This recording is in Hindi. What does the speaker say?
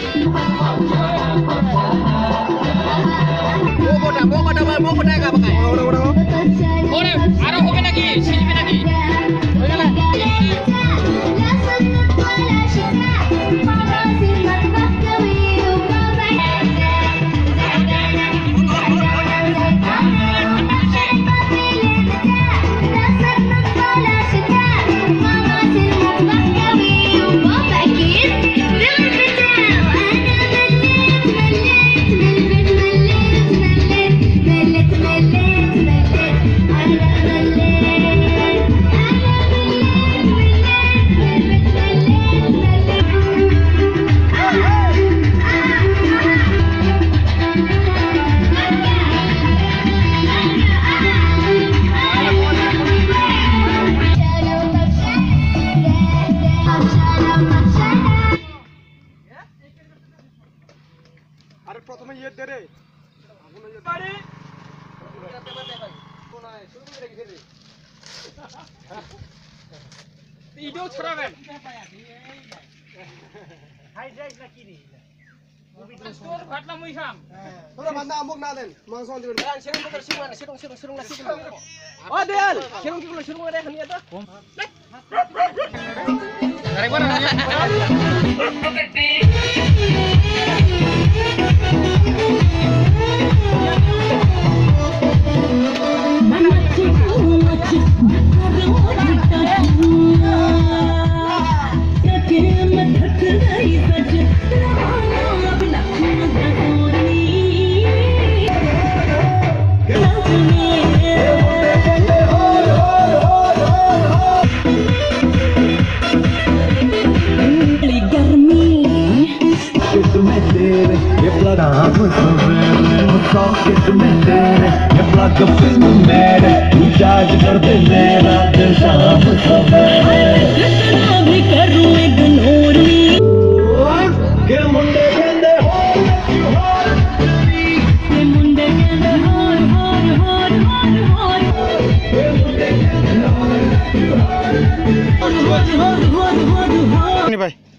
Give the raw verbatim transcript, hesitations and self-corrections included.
अरे प्रथम ये दे रे बाड़ी वीडियो छरा गए हाई जाइस ना की रे स्टोर घटना मुई खाम थोड़ा बंदा अमुक ना देन मांगसोन दिबे गान सेरंग बगर सिरुंग सिरुंग सिरुंग सिरुंग ना सिरुंग ओ देल सेरंग की बोलो सिरुंग रे खनिया तो अरे बना भाई